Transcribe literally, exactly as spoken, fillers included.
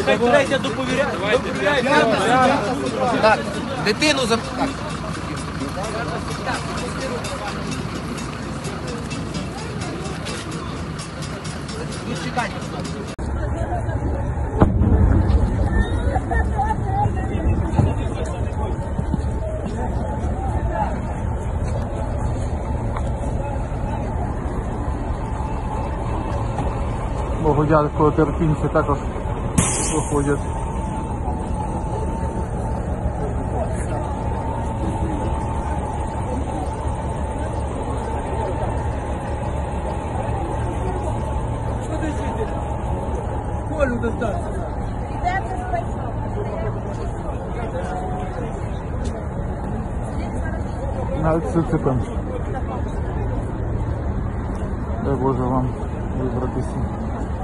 Хай третя доповіряє. Так, дитину за... Так. Ну, чекайте. Богу дякую, терпінці також виходять. Що ти звідти? Колю достався. Навіть сициком. Дай Боже вам вибратися.